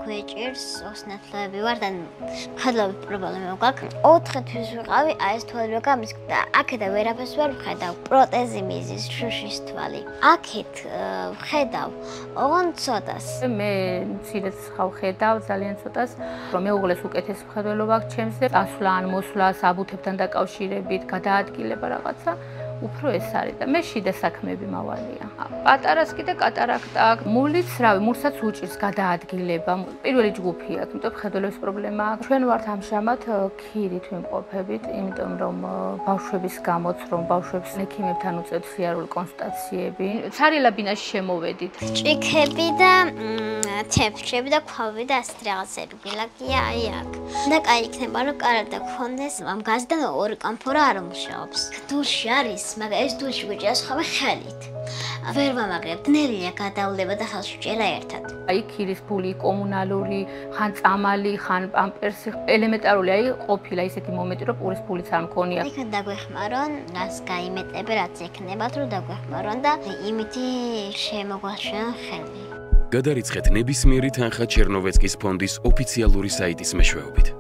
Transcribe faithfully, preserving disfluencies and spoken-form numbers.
გვეჭირს ოსნათლები ვარ და მხედლობის პრობლემა გვაქვს. ოთხი თვის ვიყავი, აი ეს თვალი რო გამისკდა, აქედან ვერაფერს ვერ ვხედავ. პროტეზი მიზის შუშის თვალი. აქეთ ვხედავ ოღონდ ცოტას. მე მცირეც ხავ ხედავ ძალიან ცოტას, რომ მეუღლეს უკეთეს მხედველობა აქვს ჩემზე, წასვლა ან მოსვლა საბუთებთან დაკავშირებით, გადაადგილება რაღაცა. უფრო ეს არის და მე შიდა საქმეები მავალია. პატარას კიდე კატარაქტა აქვს. მულიც რავი, მულსაც უჭირს გადაადგილება. პირველი ჯგუფი აქვს, იმიტომ მხედველობის პრობლემა აქვს. ჩვენ ვართ ამჟამად ქირით ვიმყოფებით, იმიტომ რომ ბავშვების გამოც რომ ბავშვებს ექიმებთან უწევთ სიარული კონსულტაციები. ცარიელაბინაში შემოვედით. ჭიქები და თეფშები და ქვავი და ასეთ რაღაცები გილაკია აი აქ. და კაი იქნება რომ კარადა გქონდეს, ამ გაზდან ორი კამფორა არ მუშაობს. დუში არის მაგრამ ეს დუში გვიჭირს ხოლმე ხელით. ვერ ვამაგრებ, ნელია გადავლება და ხელში ჭერა ერთად. აი ქირის ფული, კომუნალური, ხან წამალი, ხან პამპერსი, ელემენტარული აი ყოფილა ისეთი მომენტი, რომ პურის ფულიც არ მქონია. იქ დაგვეხმარონ, რას გაიმეტები, რაც ექნებათ, რომ დაგვეხმარონ და იმითი შემოგვაჩვენონ ხელი. გადარიცხეთ ნებისმიერი თანხა ჩერნოვეცკის ფონდის ოფიციალური საიტის მეშვეობით.